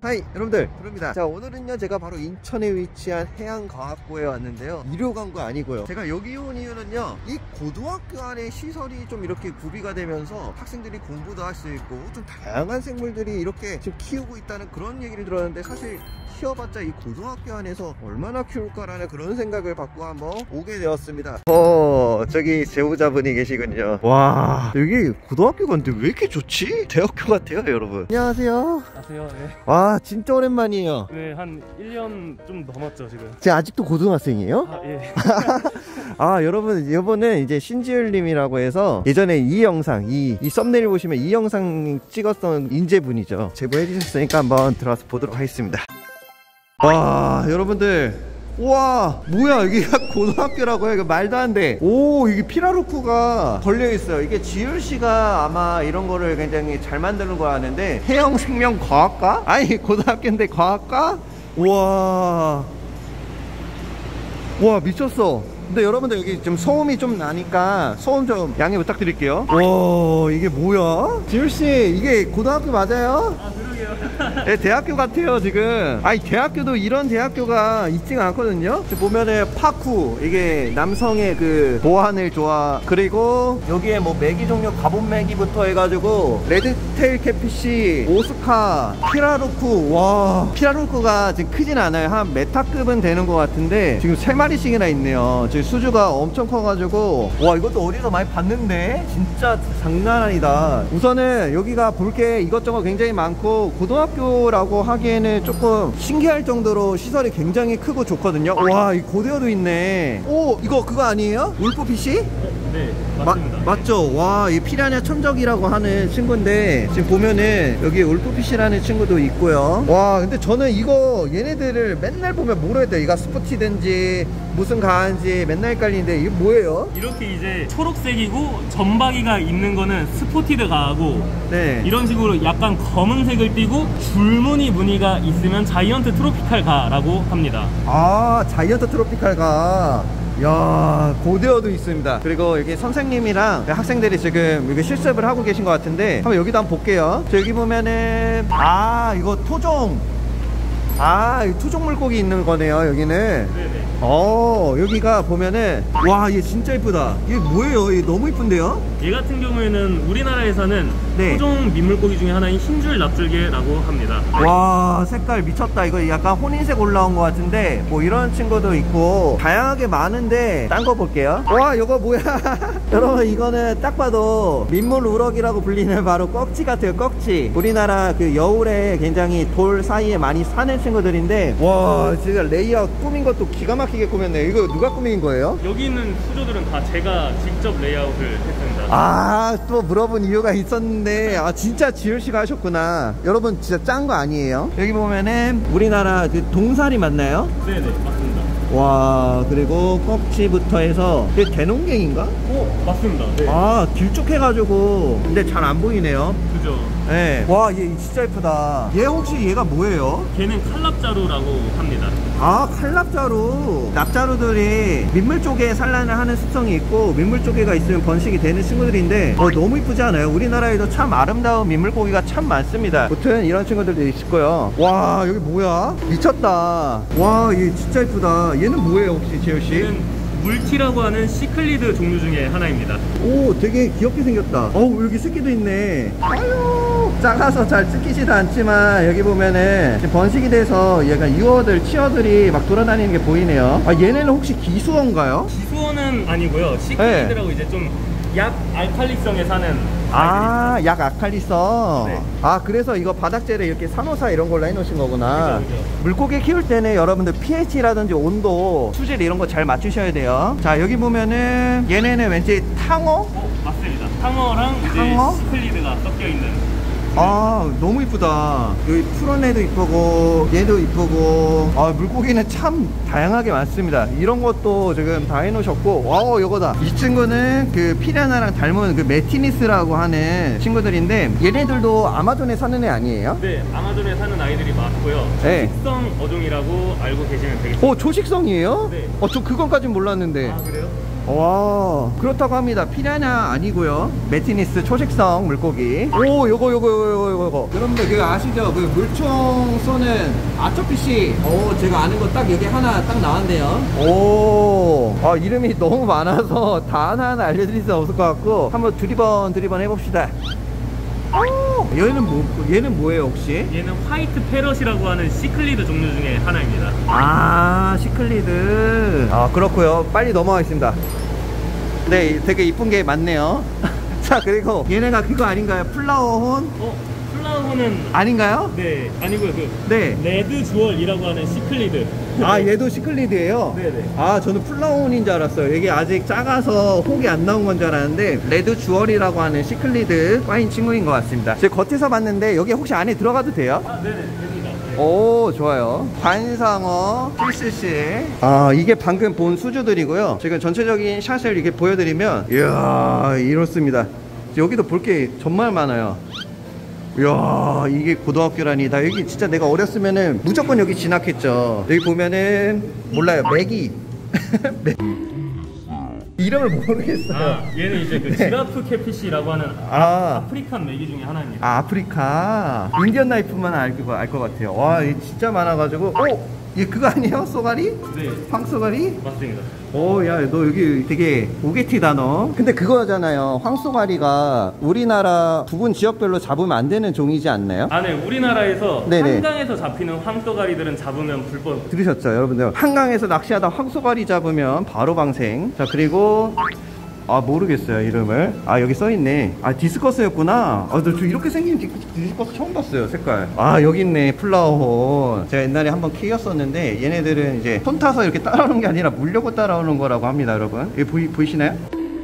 하이 여러분들, 부릅니다. 자, 오늘은요 제가 바로 인천에 위치한 해양과학고에 왔는데요, 일요광고 아니고요. 제가 여기 온 이유는요, 이 고등학교 안에 시설이 좀 이렇게 구비가 되면서 학생들이 공부도 할 수 있고 좀 다양한 생물들이 이렇게 지금 키우고 있다는 그런 얘기를 들었는데, 사실 키워봤자 이 고등학교 안에서 얼마나 키울까라는 그런 생각을 받고 한번 오게 되었습니다. 저기 제보자분이 계시군요. 와, 여기 고등학교가 근데 왜 이렇게 좋지? 대학교 같아요 여러분. 안녕하세요. 안녕하세요. 네. 와, 진짜 오랜만이에요. 네, 한 1년 좀 넘었죠 지금. 제가 아직도 고등학생이에요? 아, 예. 아, 여러분, 이번은 이제 신지율님이라고 해서 예전에 이 영상, 이 썸네일 보시면 이 영상 찍었던 인재분이죠. 제보해 주셨으니까 한번 들어가서 보도록 하겠습니다. 와, 여러분들, 우와, 뭐야, 이게 고등학교라고요? 이거 말도 안 돼. 오, 이게 피라루쿠가 걸려있어요. 이게 지율씨가 아마 이런 거를 굉장히 잘 만드는 거 아는데, 해양생명과학과? 아니, 고등학교인데 과학과? 우와, 와, 미쳤어. 근데 여러분들, 여기 지금 소음이 좀 나니까 소음 좀 양해 부탁드릴게요. 와, 이게 뭐야? 지율씨, 이게 고등학교 맞아요? 아, 그러게요. 네, 대학교 같아요 지금. 아니, 대학교도 이런 대학교가 있지가 않거든요. 지금 보면은 파쿠, 이게 남성의 그 보안을 좋아. 그리고 여기에 뭐 메기 종류, 가본 메기부터 해가지고 레드테일 캐피시, 오스카, 피라루쿠. 와, 피라루쿠가 지금 크진 않아요. 한 메타급은 되는 것 같은데 지금 3마리씩이나 있네요. 지금 수주가 엄청 커가지고, 와, 이것도 어디서 많이 봤는데 진짜 장난 아니다. 우선은 여기가 볼 게 이것저것 굉장히 많고, 고등학교라고 하기에는 조금 신기할 정도로 시설이 굉장히 크고 좋거든요. 와, 이 고대어도 있네. 오, 이거 그거 아니에요? 울프피시? 네, 맞습니다. 맞죠? 와, 이 피라냐 천적이라고 하는 친구인데, 지금 보면은 여기 울프피시라는 친구도 있고요. 와, 근데 저는 이거 얘네들을 맨날 보면 모르겠다. 이가 스포티든지 무슨 가한지 맨날 헷갈리는데, 이게 뭐예요? 이렇게 이제 초록색이고 점박이가 있는 거는 스포티드 가하고, 네, 이런 식으로 약간 검은색을 띠고 줄무늬 무늬가 있으면 자이언트 트로피칼 가라고 합니다. 아, 자이언트 트로피칼 가. 야, 고대어도 있습니다. 그리고 여기 선생님이랑 학생들이 지금 여기 실습을 하고 계신 것 같은데, 한번 여기도 한번 볼게요. 저 여기 보면은, 아, 이거 토종. 아, 토종 물고기 있는 거네요 여기는. 네네. 여기가 보면은, 와, 얘 진짜 이쁘다. 이게 뭐예요? 얘 너무 이쁜데요? 얘 같은 경우에는 우리나라에서는 네, 토종 민물고기 중에 하나인 흰줄 납줄개라고 합니다. 와, 색깔 미쳤다. 이거 약간 혼인색 올라온 것 같은데, 뭐 이런 친구도 있고 다양하게 많은데, 딴 거 볼게요. 와, 이거 뭐야? 여러분, 이거는 딱 봐도 민물 우럭이라고 불리는 바로 꺽지 같아요. 꺽지. 우리나라 그 여울에 굉장히 돌 사이에 많이 사는 친구들인데, 와, 진짜 레이아웃 꾸민 것도 기가 막히게 꾸몄네. 이거 누가 꾸민 거예요? 여기 있는 수조들은 다 제가 직접 레이아웃을 했습니다. 아, 또 물어본 이유가 있었는데, 아, 진짜 지율씨가 하셨구나. 여러분, 진짜 짠 거 아니에요? 여기 보면은 우리나라 그 동사리 맞나요? 네네, 맞습니다. 와, 그리고 꺽지부터 해서, 이게 대농갱인가? 맞습니다. 네. 아, 길쭉해가지고. 근데 잘 안 보이네요. 그죠. 네. 와, 얘 진짜 예쁘다. 얘 혹시 얘가 뭐예요? 걔는 칼랍자루라고 합니다. 아, 칼납자루. 납자루들이 민물 쪽에 산란을 하는 습성이 있고, 민물 쪽에가 있으면 번식이 되는 친구들인데, 너무 이쁘지 않아요? 우리나라에도 참 아름다운 민물고기가 참 많습니다. 아무튼 이런 친구들도 있을 거예요. 와, 여기 뭐야? 미쳤다. 와, 얘 진짜 이쁘다. 얘는 뭐예요 혹시, 재효씨? 얘는 물티라고 하는 시클리드 종류 중에 하나입니다. 오, 되게 귀엽게 생겼다. 어우, 여기 새끼도 있네. 아유, 작아서 잘 뜯기지도 않지만, 여기 보면은 지금 번식이 돼서 얘가 유어들, 치어들이 막 돌아다니는 게 보이네요. 아, 얘네는 혹시 기수어인가요? 기수어는 아니고요. 시클리드라고 이제 좀 약 알칼리성에 사는 아, 약 아칼리성. 네. 아, 그래서 이거 바닥재를 이렇게 산호사 이런 걸로 해놓으신 거구나. 그죠, 그죠. 물고기 키울 때는 여러분들 pH라든지 온도, 수질 이런 거 잘 맞추셔야 돼요. 자, 여기 보면은 얘네는 왠지 탕어? 맞습니다. 탕어랑 탕어? 이제 시클리드가 섞여 있는. 아, 너무 이쁘다. 여기 푸른 애도 이쁘고 얘도 이쁘고. 아, 물고기는 참 다양하게 많습니다. 이런 것도 지금 다 해놓으셨고. 와우, 요거다. 이 친구는 그 피라냐랑 닮은 그 메티니스라고 하는 친구들인데, 얘네들도 아마존에 사는 애 아니에요? 네, 아마존에 사는 아이들이 많고요. 네. 초식성 어종이라고 알고 계시면 되겠습니다. 초식성이에요? 네. 저 그건까진 몰랐는데. 아, 그래요? 와, 그렇다고 합니다. 피라냐 아니고요. 매티니스 초식성 물고기. 오, 요거. 여러분들 그 아시죠? 그 물총 쏘는 아처피시. 오, 제가 아는 거 딱 여기 하나 딱 나왔네요. 오, 아, 이름이 너무 많아서 다 하나하나 알려드릴 수 없을 것 같고 한번 두리번 해봅시다. 오, 얘는 뭐예요 혹시? 얘는 화이트 패럿이라고 하는 시클리드 종류 중에 하나입니다. 아, 시클리드. 아, 그렇고요. 빨리 넘어가겠습니다. 네, 되게 이쁜 게 많네요. 자, 그리고 얘네가 그거 아닌가요? 플라워혼? 플라워는 아닌가요? 네, 아니고요. 네. 레드 주얼이라고 하는 시클리드. 아, 얘도 시클리드예요? 네네. 아, 저는 플라워혼인 줄 알았어요. 이게 아직 작아서 혹이 안 나온 건 줄 알았는데 레드 주얼이라고 하는 시클리드 파인 친구인 것 같습니다. 제가 겉에서 봤는데 여기 혹시 안에 들어가도 돼요? 아, 네네, 됩니다. 네. 오, 좋아요. 관상어 필스씨. 아, 이게 방금 본 수주들이고요. 지금 전체적인 샷을 이렇게 보여드리면 이야, 이렇습니다. 여기도 볼 게 정말 많아요. 이야, 이게 고등학교라니. 나 여기 진짜 내가 어렸으면은 무조건 여기 진학했죠. 여기 보면은 몰라요, 메기. 이름을 모르겠어요. 아, 얘는 이제 그 네. 지라프 캐피시라고 하는 아프리칸 메기 중에 하나입니다. 아, 아프리카. 인디언 나이프만 알 것 같아요. 와, 이게 진짜 많아가지고. 얘 그거 아니에요? 쏘가리? 네, 황쏘가리? 맞습니다. 오, 야, 너 여기 되게 오게티다, 너. 근데 그거잖아요. 황쏘가리가 우리나라 부분 지역별로 잡으면 안 되는 종이지 않나요? 아, 네, 우리나라에서 네네. 한강에서 잡히는 황소가리들은 잡으면 불법. 들으셨죠, 여러분들? 한강에서 낚시하다 황소가리 잡으면 바로 방생. 자, 그리고 아, 모르겠어요, 이름을. 아, 여기 써있네. 아, 디스커스였구나. 아, 저 이렇게 생긴 디스커스 처음 봤어요, 색깔. 아, 여기 있네, 플라워혼. 제가 옛날에 한번 키웠었는데 얘네들은 이제 손 타서 이렇게 따라오는 게 아니라 물려고 따라오는 거라고 합니다, 여러분. 여기 보이시나요?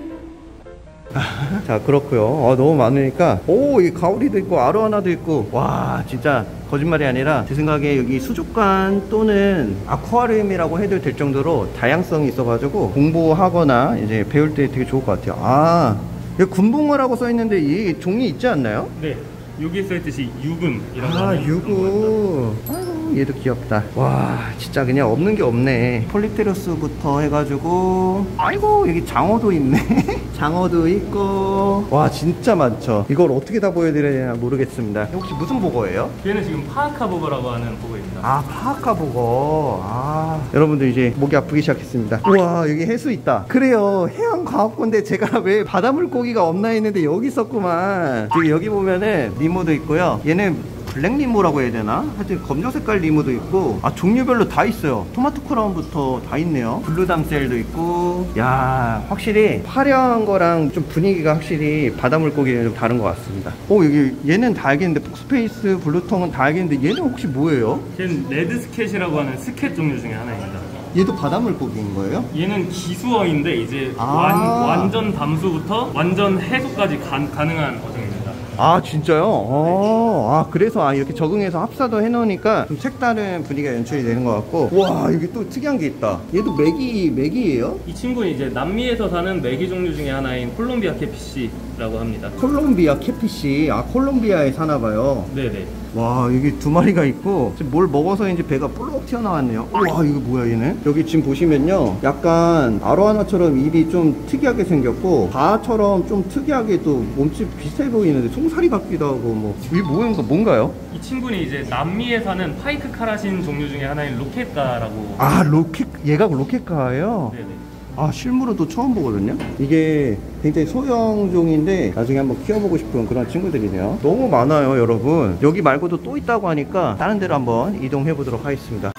자, 그렇고요. 너무 많으니까. 오, 이 가오리도 있고 아로하나도 있고. 와, 진짜 거짓말이 아니라 제 생각에 여기 수족관 또는 아쿠아리움이라고 해도 될 정도로 다양성이 있어가지고 공부하거나 이제 배울 때 되게 좋을 것 같아요. 아, 여기 군붕어라고 써있는데 이 종이 있지 않나요? 네, 여기에 써있듯이 유금이라고 아, 하는 유구. 아이고, 얘도 귀엽다. 와, 진짜 그냥 없는 게 없네. 폴리테로스부터 해가지고, 아이고, 여기 장어도 있네. 장어도 있고. 와, 진짜 많죠. 이걸 어떻게 다 보여드려야 되나 모르겠습니다. 혹시 무슨 보거예요? 얘는 지금 파하카 보거라고 하는 보거입니다. 아, 파하카 보거. 아, 여러분들 이제 목이 아프기 시작했습니다. 우와, 여기 해수 있다. 그래요, 해양과학고인데 제가 왜 바다물고기가 없나 했는데 여기 있었구만. 지금 여기 보면은 니모도 있고요. 얘는 블랙 니모라고 해야 되나? 하여튼 검정 색깔 니모도 있고. 아, 종류별로 다 있어요. 토마토 크라운부터 다 있네요. 블루담셀도 있고. 야, 확실히 화려한 거랑 좀 분위기가 확실히 바다 물고기는 좀 다른 것 같습니다. 여기 얘는 다 알겠는데, 폭스페이스, 블루텅은 다 알겠는데 얘는 혹시 뭐예요? 얘는 레드 스캣이라고 하는 스캣 종류 중에 하나입니다. 얘도 바다 물고기인 거예요? 얘는 기수어인데 이제 완전 담수부터 완전 해수까지 가능한 어종입니다. 아, 진짜요? 아, 그래서 이렇게 적응해서 합사도 해놓으니까 좀 색다른 분위기가 연출이 되는 것 같고. 와, 여기 또 특이한 게 있다. 얘도 메기예요? 이 친구는 이제 남미에서 사는 메기 종류 중에 하나인 콜롬비아 캐피시라고 합니다. 콜롬비아 캐피시. 아, 콜롬비아에 사나봐요. 네네. 와, 여기 두 마리가 있고 지금 뭘 먹어서인지 배가 볼록 튀어나왔네요. 우와, 이거 뭐야 얘는? 여기 지금 보시면요, 약간 아로하나처럼 입이 좀 특이하게 생겼고 바처럼 좀 특이하게 또 몸집 비슷해 보이는데 송사리 같기도 하고. 뭐 이게 뭔가요? 이 친구는 이제 남미에 사는 파이크 카라신 종류 중에 하나인 로켓가라고. 아, 얘가 로켓가예요? 네네. 아, 실물은 또 처음 보거든요. 이게 굉장히 소형종인데 나중에 한번 키워보고 싶은 그런 친구들이네요. 너무 많아요, 여러분. 여기 말고도 또 있다고 하니까 다른 데로 한번 이동해 보도록 하겠습니다.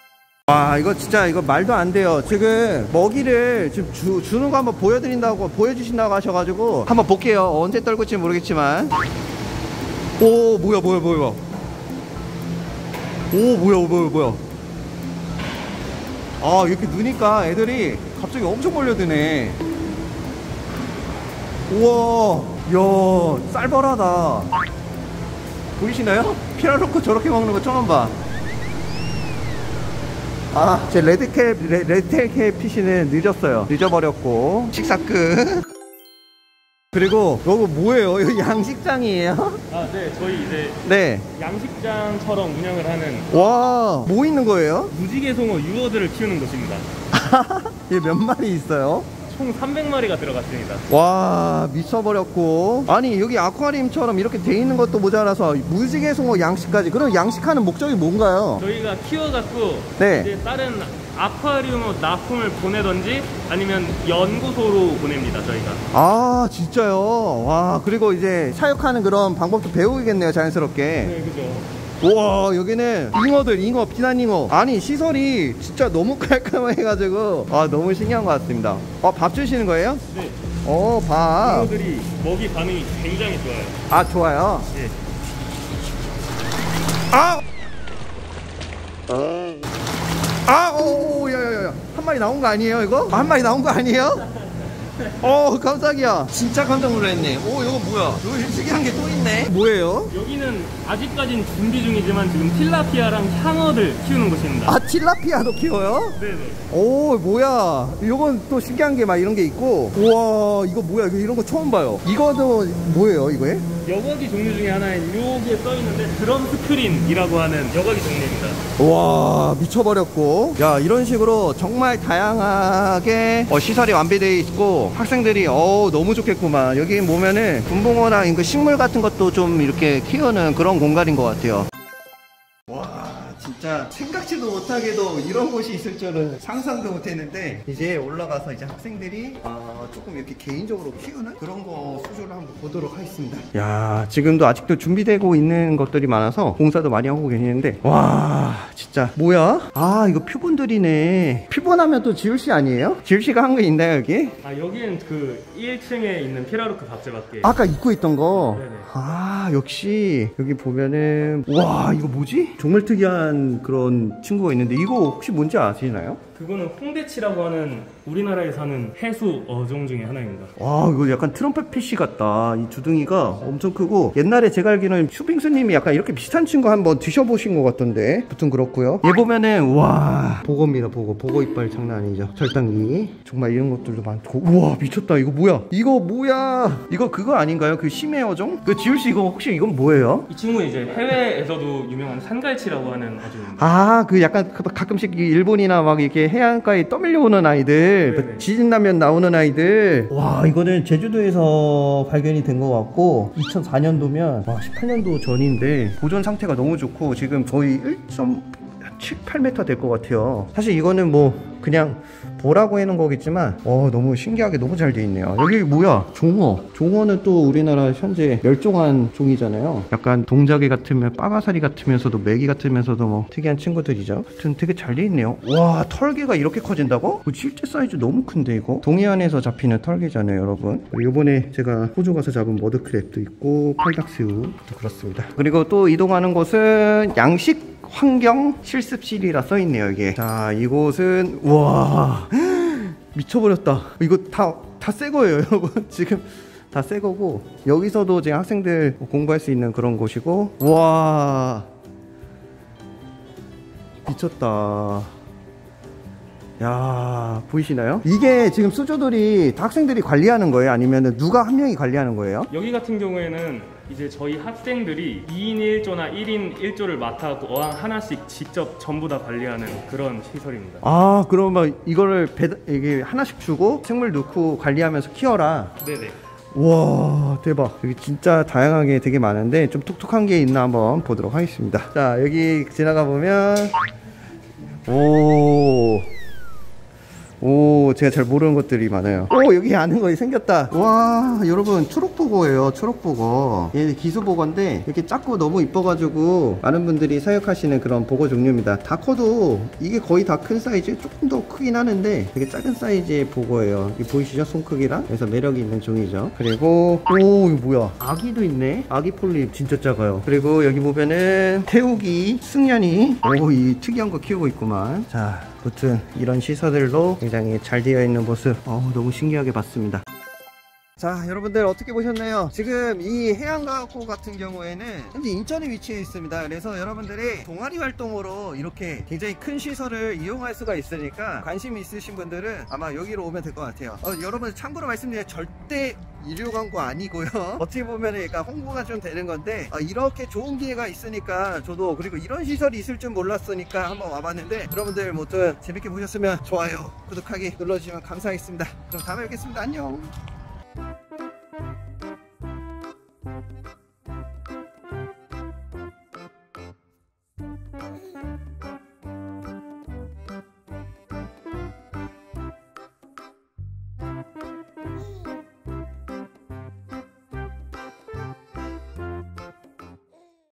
와, 이거 진짜 이거 말도 안 돼요. 지금 먹이를 지금 주는 거 한번 보여주신다고 하셔가지고 한번 볼게요. 언제 떨굴지 모르겠지만. 오, 뭐야. 오, 뭐야. 아, 이렇게 넣으니까 애들이 갑자기 엄청 몰려드네. 우와, 이야, 쌀벌하다. 보이시나요? 피라노코 저렇게 먹는 거 처음 봐. 아, 제 레드테일 피시는 늦어버렸고 식사 끝. 그리고 이거 뭐예요? 이거 양식장이에요? 아, 네, 저희 이제 네. 양식장처럼 운영을 하는. 와, 뭐 있는 거예요? 무지개송어 유어들을 키우는 곳입니다. 얘 몇 마리 있어요? 총 300마리가 들어갔습니다. 와, 미쳐버렸고. 아니, 여기 아쿠아리움처럼 이렇게 돼 있는 것도 모자라서 무지개 송어 양식까지. 그럼 양식하는 목적이 뭔가요? 저희가 키워갖고 네. 이제 다른 아쿠아리움으로 납품을 보내던지 아니면 연구소로 보냅니다, 저희가. 아, 진짜요? 와, 그리고 이제 사육하는 그런 방법도 배우겠네요, 자연스럽게. 네, 그죠. 우와, 여기는 잉어, 비난잉어. 아니, 시설이 진짜 너무 깔끔해가지고 아, 너무 신기한 것 같습니다. 밥 주시는 거예요? 네. 밥. 잉어들이 먹이 반응이 굉장히 좋아요. 아, 좋아요. 네. 야. 한 마리 나온 거 아니에요, 이거? 한 마리 나온 거 아니에요? 깜짝이야. 진짜 깜짝 놀랐네. 이거 뭐야? 여기 특이한 게 또 있네. 뭐예요? 여기는 아직까지는 준비 중이지만 지금 til라피아랑 향어들 키우는 곳입니다. 아, 틸라피아도 키워요? 네네. 뭐야? 이건 또 신기한 게 막 이런 게 있고. 우와, 이거 뭐야? 이런 거 처음 봐요. 이거도 뭐예요, 이거에? 여과기 종류 중에 하나인 여기에 써있는데 드럼 스크린이라고 하는 여과기 종류입니다. 와, 미쳐버렸고. 야, 이런 식으로 정말 다양하게 시설이 완비되어 있고 학생들이 너무 좋겠구만. 여기 보면은 분봉어랑 그 식물 같은 것도 좀 이렇게 키우는 그런 공간인 것 같아요. 와, 진짜 생각지도 못하게도 이런 곳이 있을 줄은 상상도 못했는데 이제 올라가서 이제 학생들이 조금 이렇게 개인적으로 키우는 그런 거 수조를 한번 보도록 하겠습니다. 야, 지금도 아직도 준비되고 있는 것들이 많아서 공사도 많이 하고 계시는데 와, 진짜 뭐야? 아, 이거 퓨본들이네. 퓨본하면 또 지울씨 아니에요? 지울씨가 한 거 있나요, 여기? 여기는 그 1층에 있는 피라루크 박제밖에. 아까 입고 있던 거. 네네. 아, 역시 여기 보면은 와, 이거 뭐지? 정말 특이한 그런 친구가 있는데 이거 혹시 뭔지 아시나요? 그거는 홍대치라고 하는 우리나라에 사는 해수 어종 중에 하나입니다. 와, 이거 약간 트럼펫 피쉬 같다. 이 주둥이가 엄청 크고 옛날에 제가 알기로는 슈빙스님이 약간 이렇게 비슷한 친구 한번 드셔보신 것 같던데 아무튼 그렇고요. 얘 보면은 와, 보거입니다. 보거 이빨 장난 아니죠. 절단기 정말 이런 것들도 많고. 우와, 미쳤다. 이거 뭐야? 이거 그거 아닌가요? 그 심해 어종? 그 지울씨 이거 혹시 이건 뭐예요? 이 친구는 이제 해외에서도 유명한 산갈치라고 하는 어종입니다. 아, 그 약간 가끔씩 일본이나 막 이렇게 해안가에 떠밀려오는 아이들, 네네. 지진 나면 나오는 아이들. 와, 이거는 제주도에서 발견이 된 것 같고 2004년도면 18년도 전인데 보존 상태가 너무 좋고 지금 거의 1.78m 될 것 같아요. 사실 이거는 뭐 그냥 보라고 해놓은 거겠지만 너무 신기하게 너무 잘 돼 있네요. 여기 뭐야? 종어는 또 우리나라 현재 멸종한 종이잖아요. 약간 동자개 같으면 빠가사리 같으면서도 메기 같으면서도 뭐 특이한 친구들이죠. 하여튼 되게 잘 돼 있네요. 와, 털개가 이렇게 커진다고? 실제 사이즈 너무 큰데 이거? 동해안에서 잡히는 털개잖아요, 여러분. 이번에 제가 호주 가서 잡은 머드크랩도 있고 팔닥새우도 그렇습니다. 그리고 또 이동하는 곳은 양식 환경 실습실이라 써있네요, 이게. 자, 이곳은 우와, 미쳐버렸다. 이거 다 새 거예요, 여러분. 지금 다 새 거고 여기서도 지금 학생들 공부할 수 있는 그런 곳이고. 우와, 미쳤다. 야, 보이시나요? 이게 지금 수조들이 다 학생들이 관리하는 거예요? 아니면 누가 한 명이 관리하는 거예요? 여기 같은 경우에는 이제 저희 학생들이 2인 1조나 1인 1조를 맡아서 어항 하나씩 직접 전부 다 관리하는 그런 시설입니다. 아, 그러면 이거를 이게 하나씩 주고 생물 넣고 관리하면서 키워라. 네네. 우와, 대박. 여기 진짜 다양하게 되게 많은데 좀 똑똑한 게 있나 한번 보도록 하겠습니다. 자, 여기 지나가 보면 오, 제가 잘 모르는 것들이 많아요. 여기 아는 거 생겼다. 와, 여러분, 초록보고예요. 초록보고. 얘 기수보고인데 이렇게 작고 너무 이뻐가지고 많은 분들이 사육하시는 그런 보고 종류입니다. 다 커도 이게 거의 다 큰 사이즈, 조금 더 크긴 하는데 되게 작은 사이즈의 보고예요. 이 보이시죠? 손 크기랑. 그래서 매력이 있는 종이죠. 그리고 이거 뭐야? 아기도 있네. 아기 폴립 진짜 작아요. 그리고 여기 보면은 태우기, 승연이. 이 특이한 거 키우고 있구만. 자, 아무튼 이런 시설들로 굉장히 잘 되어 있는 모습 너무 신기하게 봤습니다. 자, 여러분들 어떻게 보셨나요? 지금 이 해양과학고 같은 경우에는 현재 인천에 위치해 있습니다. 그래서 여러분들이 동아리 활동으로 이렇게 굉장히 큰 시설을 이용할 수가 있으니까 관심 있으신 분들은 아마 여기로 오면 될 것 같아요. 여러분 참고로 말씀드려요. 절대 유료 광고 아니고요. 어떻게 보면 약간 홍보가 좀 되는 건데 이렇게 좋은 기회가 있으니까 저도 그리고 이런 시설이 있을 줄 몰랐으니까 한번 와봤는데 여러분들 뭐든 재밌게 보셨으면 좋아요, 구독하기 눌러주시면 감사하겠습니다. 그럼 다음에 뵙겠습니다. 안녕. Thank you.